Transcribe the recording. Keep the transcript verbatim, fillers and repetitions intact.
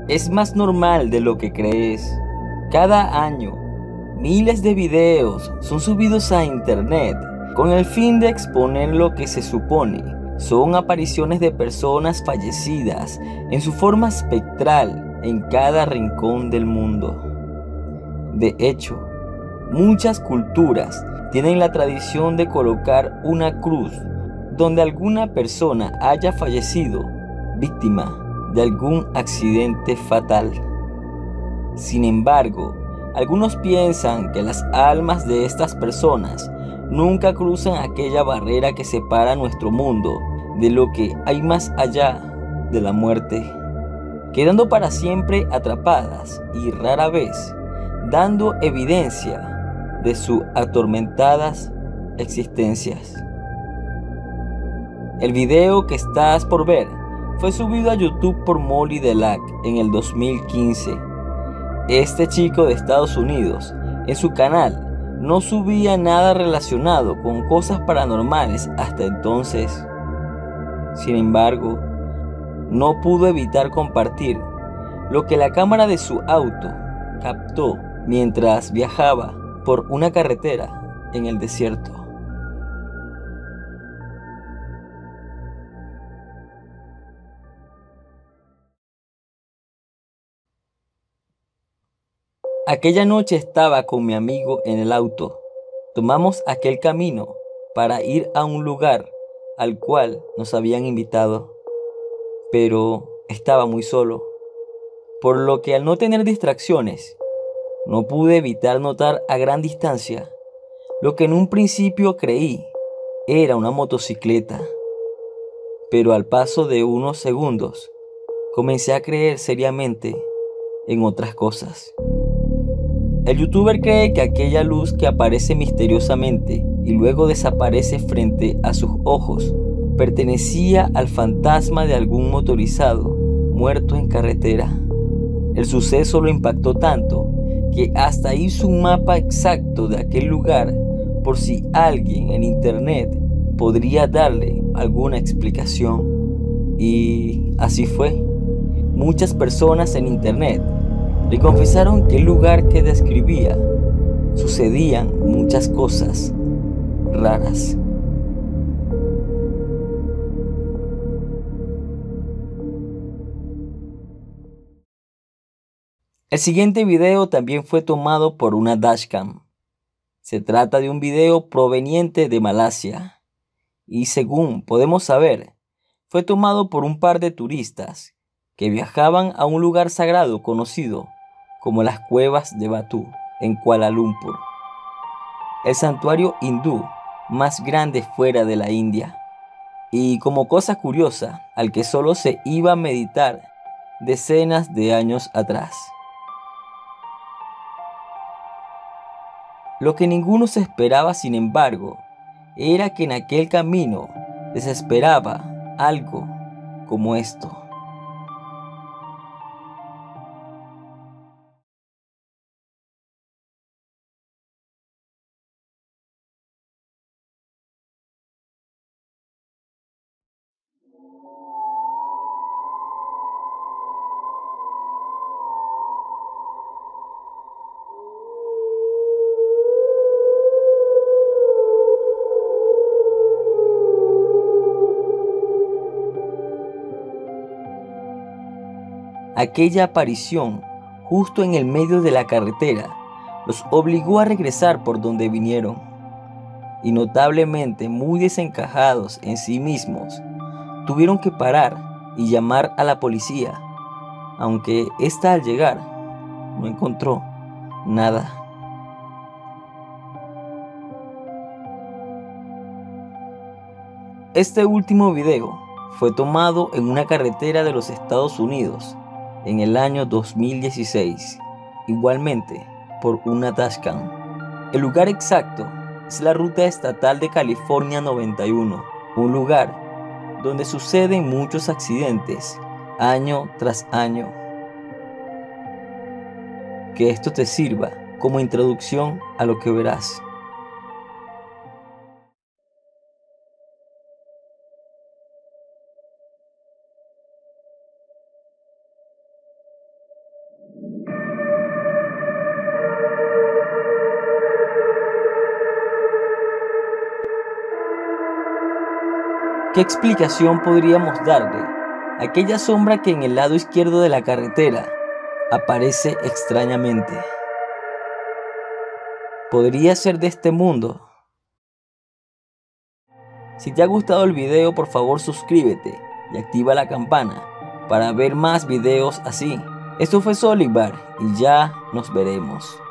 Es más normal de lo que crees. Cada año, miles de videos son subidos a internet con el fin de exponer lo que se supone son apariciones de personas fallecidas en su forma espectral en cada rincón del mundo. De hecho, muchas culturas tienen la tradición de colocar una cruz donde alguna persona haya fallecido víctima de algún accidente fatal. Sin embargo, algunos piensan que las almas de estas personas nunca cruzan aquella barrera que separa nuestro mundo de lo que hay más allá de la muerte, quedando para siempre atrapadas y rara vez dando evidencia de sus atormentadas existencias. El video que estás por ver fue subido a YouTube por Molly Delac en el dos mil quince. Este chico de Estados Unidos, en su canal, no subía nada relacionado con cosas paranormales hasta entonces. Sin embargo, no pudo evitar compartir lo que la cámara de su auto captó mientras viajaba por una carretera en el desierto. Aquella noche estaba con mi amigo en el auto. Tomamos aquel camino para ir a un lugar al cual nos habían invitado, pero estaba muy solo, por lo que al no tener distracciones, no pude evitar notar a gran distancia lo que en un principio creí era una motocicleta, pero al paso de unos segundos comencé a creer seriamente en otras cosas. El youtuber cree que aquella luz que aparece misteriosamente y luego desaparece frente a sus ojos pertenecía al fantasma de algún motorizado muerto en carretera. El suceso lo impactó tanto que hasta hizo un mapa exacto de aquel lugar por si alguien en internet podría darle alguna explicación. Y así fue. Muchas personas en internet le confesaron que el lugar que describía sucedían muchas cosas raras. El siguiente video también fue tomado por una dashcam. Se trata de un video proveniente de Malasia y, según podemos saber, fue tomado por un par de turistas que viajaban a un lugar sagrado conocido como las Cuevas de Batu en Kuala Lumpur, el santuario hindú más grande fuera de la India, y como cosa curiosa, al que solo se iba a meditar decenas de años atrás. Lo que ninguno se esperaba, sin embargo, era que en aquel camino les esperaba algo como esto. Aquella aparición, justo en el medio de la carretera, los obligó a regresar por donde vinieron, y notablemente muy desencajados en sí mismos, tuvieron que parar y llamar a la policía, aunque ésta al llegar no encontró nada. Este último video fue tomado en una carretera de los Estados Unidos en el año dos mil dieciséis, igualmente por una dashcam. El lugar exacto es la ruta estatal de California noventa y uno, un lugar donde suceden muchos accidentes año tras año. Que esto te sirva como introducción a lo que verás. ¿Qué explicación podríamos darle a aquella sombra que en el lado izquierdo de la carretera aparece extrañamente? ¿Podría ser de este mundo? Si te ha gustado el video, por favor suscríbete y activa la campana para ver más videos así. Esto fue Solibar y ya nos veremos.